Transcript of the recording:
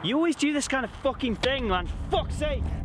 You always do this kind of fucking thing, man. Fuck's sake.